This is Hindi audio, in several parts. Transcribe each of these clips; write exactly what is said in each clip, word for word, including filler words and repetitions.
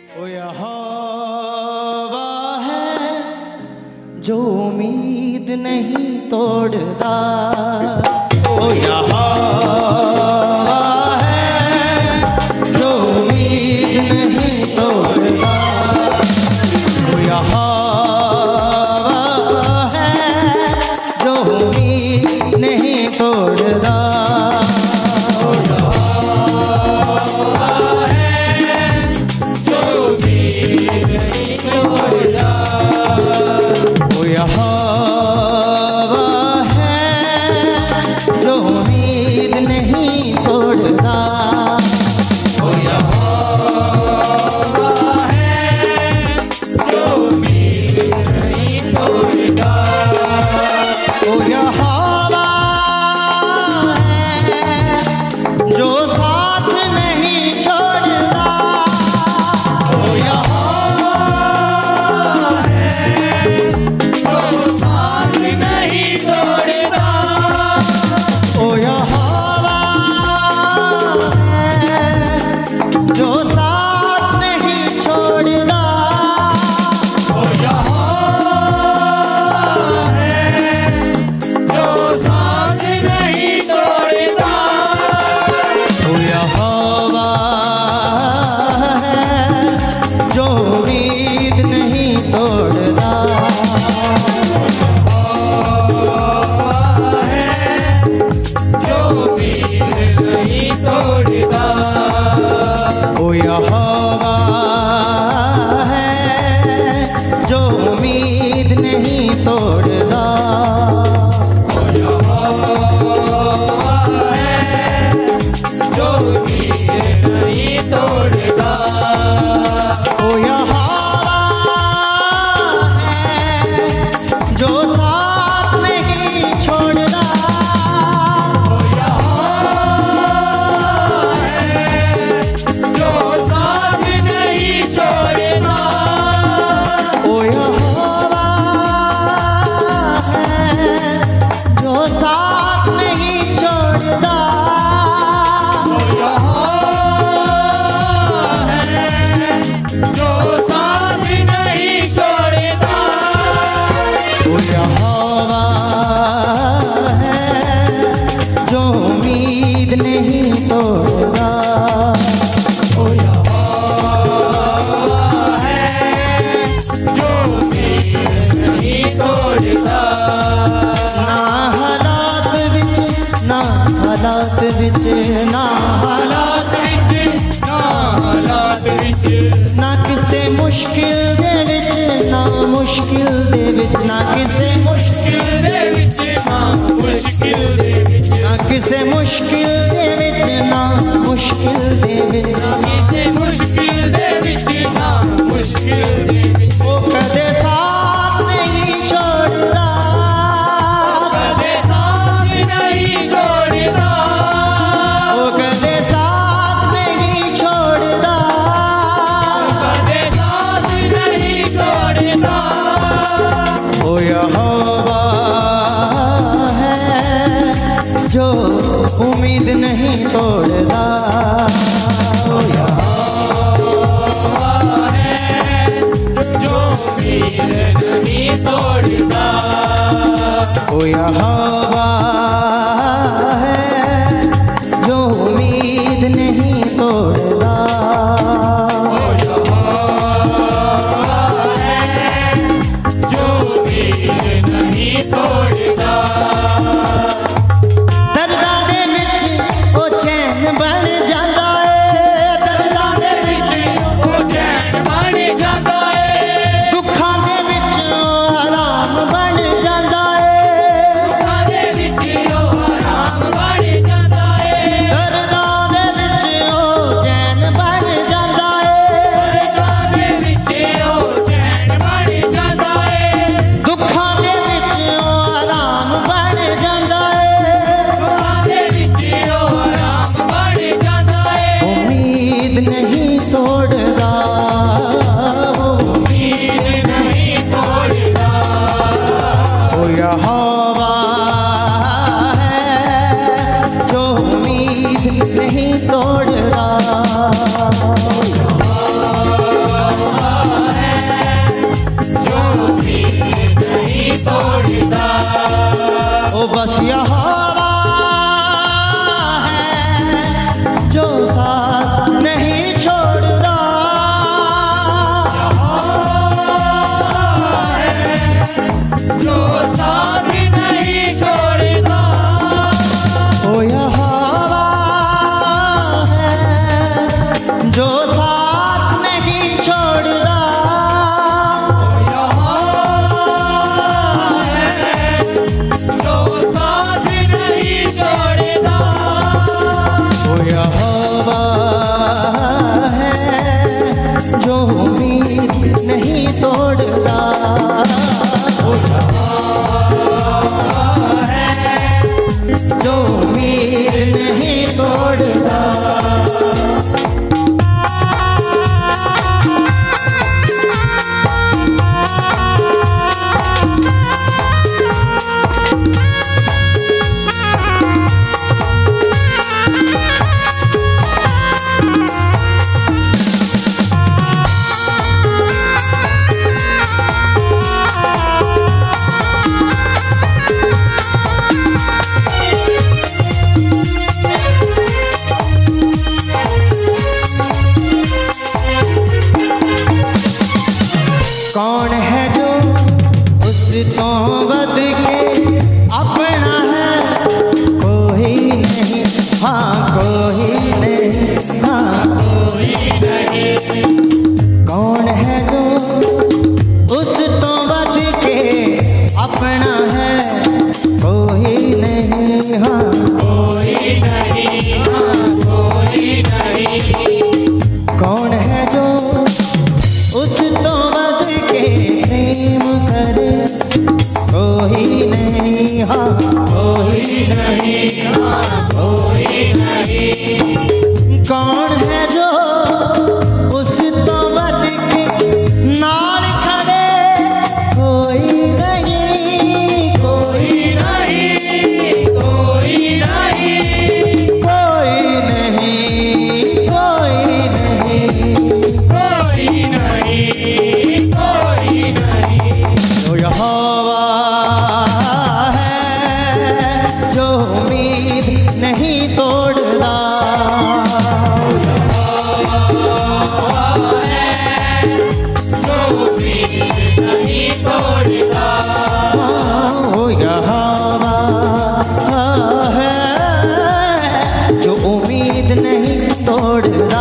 ओ यहोवा है जो उम्मीद नहीं तोड़ता, ओ यहोवा है जो उम्मीद नहीं तोड़ता, ओ यहोवा है जो उम्मीद नहीं तोड़ता, ओ यहोवा है जो उम्मीद नहीं तोड़ता, ओ यहोवा है जो उम्मीद नहीं तोड़ता, ओ यहोवा है जो उम्मीद नहीं तोड़ता, ओ यहोवा है जो साथ नहीं छोड़ता, ओ यहोवा है जो साथ नहीं छोड़ता, ओ यहोवा है जो साथ नहीं छोड़ता, ओ यहोवा है जो साथ नहीं छोड़ता, ओ यहोवा है जो उम्मीद नहीं तोड़ता, ओ यहोवा है जो उम्मीद नहीं तोड़ता, ओ यहोवा है जो उम्मीद नहीं तोड़ता, ओ यहोवा है जो साथ नहीं छोड़ता, ओ यहोवा है जो साथ नहीं छोड़ता, ओ यहोवा है जो साथ नहीं छोड़ता, ओ यहोवा है जो साथ नहीं छोड़ता, ओ यहोवा है जो उम्मीद नहीं तोड़ता, ओ यहोवा है जो उम्मीद नहीं तोड़ता, ना हालात विच ना हालात विच ना हालात विच ना हालात विच ना किसे मुश्किल दे विच ना मुश्किल दे विच ना किसे मुश्किल दे विच ना मुश्किल दे विच ना किसे मुश्किल दे विच ना मुश्किल दे विच ना किसे मुश्किल दे विच ना मुश्किल दे विच ओ कदे साथ नहीं छोड़ता, कदे साथ नहीं छोड़ता, ओ कदे साथ नहीं छोड़ता, कदे साथ नहीं छोड़ता, ओ यहोवा है जो उम्मीद नहीं तोड़ता, ओ यहोवा है जो उम्मीद नहीं तोड़ता, ओ यहोवा है जो उम्मीद नहीं तोड़ता, ओ यहोवा है जो उम्मीद नहीं तोड़ता, दर्दां दे विच ओ चैन बन जांदा ए, दर्दां दे विच ओ चैन बन जांदा ए, दुखां दे विच ओ आराम बन जांदा ए, दुखां दे विच ओ आराम बन जांदा ए, दर्दां दे विच ओ चैन बन जांदा ए, दर्दां दे विच ओ चैन बन जांदा ए, दुखां दे विच ओ आराम बन जांदा ए, दुखां दे विच ओ आराम बन जांदा ए, उम्मीद नहीं तोड़दा, उम्मीद नहीं तोड़दा, ओ यहोवा है जो उम्मीद नहीं तोड़दा, ओ यहोवा तोड़दा। ओ बस यहोवा है जो साथ नहीं छोड़दा। जो साथ नहीं छोड़दा। ओ यहोवा है जो साथ नहीं छोड़दा। जो साथ नहीं छोड़दा। ओ यहोवा है जो उम्मीद नहीं तोड़दा। ओ यहोवा है जो उम्मीद नहीं तोड़दा। कौन है जो उस तो बद के अपना है? कोई नहीं, हाँ कोई नहीं, हाँ कोई नहीं। कौन है जो उस तो बद के अपना है? कोई नहीं, हाँ कोई नहीं, हाँ कोई नहीं। कौन है जो उस तो बद के प्रेम करे? कोई नहीं, हाँ कोई नहीं, हाँ कोई नहीं। कौन है जो उस तो बद के नाल खड़े? कोई नहीं, कोई नहीं, कोई नहीं। कोई नहीं, कोई नहीं। कोई नहीं, कोई नहीं। जो यहोवा है जो उम्मीद नहीं तोड़दा। जो उम्मीद नहीं तोड़दा। ओ यहोवा है जो उम्मीद नहीं तोड़दा।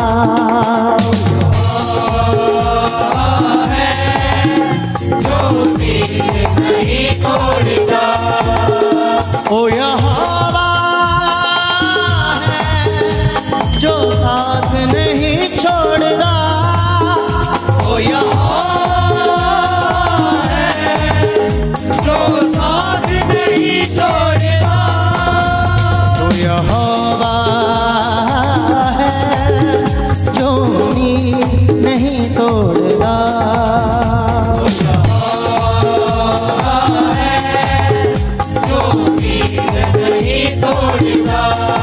जो उम्मीद नहीं तोड़दा। ओ यहोवा है जो साथ नहीं छोड़दा। ओ यहोवा है जो साथ नहीं छोड़दा। ओ यहोवा है जो उम्मीद नहीं तोड़दा। जो उम्मीद नहीं तोड़दा।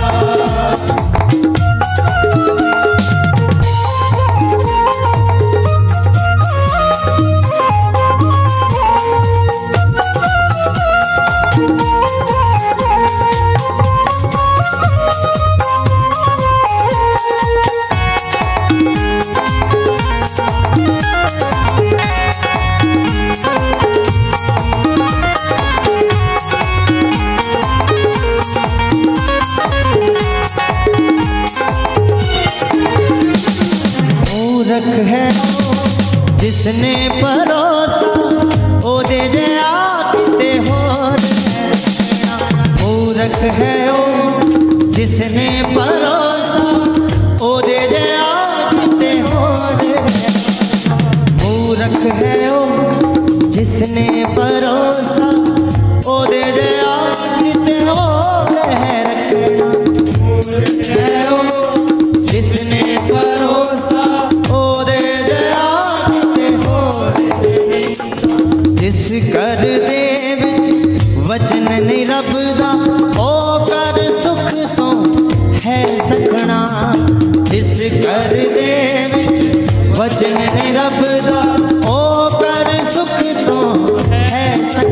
मूर्ख है जिसने परोसा ओ दे जे आते हो। मूर्ख है ओ जिसने परोसा ओ दे जे आते हो। मूर्ख है ओ जिसने परोसा ओ दे जे आते हो रखना। मूर्ख है ओ जिसने परोसा ओ दे जे आते हो। जिस कर दे विच वचन नहीं रबदा ओ कर सुख तो है सकना। जिस कर दे विच वचन नहीं रबदा ओ कर सुख तो है सकना।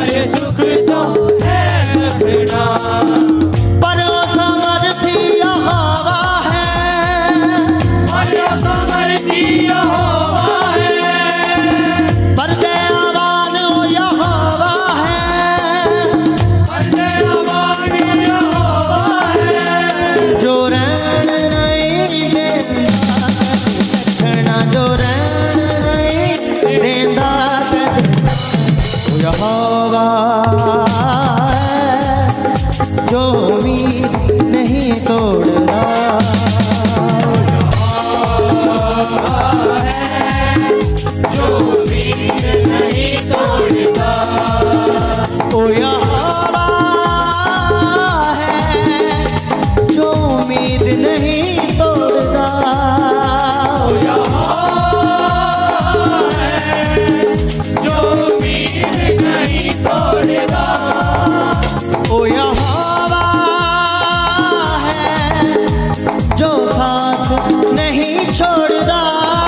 सारे सुख तो है अपना। पर समर्थी यहोवा है, पर समर्थी यहोवा है, पर दयावान ओ यहोवा है, पर दयावान यहोवा है। जो रहन नहीं देंदा रखना, जो रहन नहीं देंदा ओ यहोवा है, जो उम्मीद नहीं तोड़दा। जो उम्मीद नहीं तोड़ता। ओ यहोवा है, जो उम्मीद नहीं तोड़दा। ओ यहोवा है, जो उम्मीद नहीं तोड़ता। ओ यहोवा है, जो साथ नहीं छोड़दा।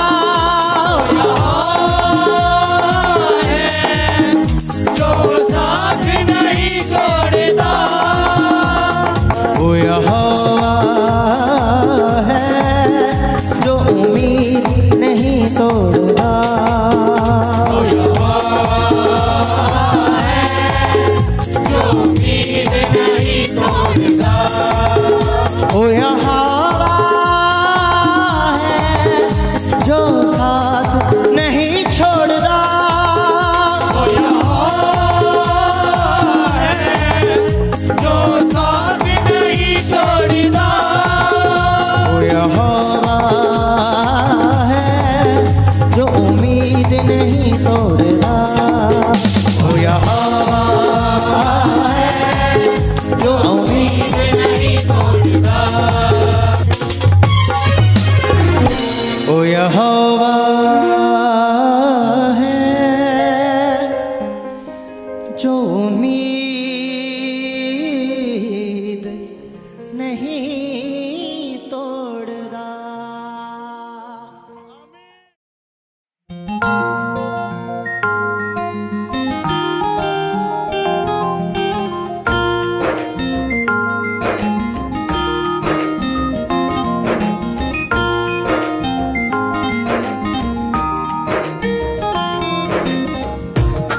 जो साथ नहीं छोड़ता। ओ यहोवा है, जो उम्मीद नहीं तोड़दा। ओ यहोवा है, जो उम्मीद नहीं तोड़ता। ओ यहोवा है, जो साथ नहीं छोड़दा। ओ यहोवा है, जो साथ नहीं छोड़ता। ओ यहोवा है, जो उम्मीद नहीं तोड़दा। ओ यहोवा है, जो उम्मीद नहीं तोड़ता। ओ यहोवा है, जो उम्मीद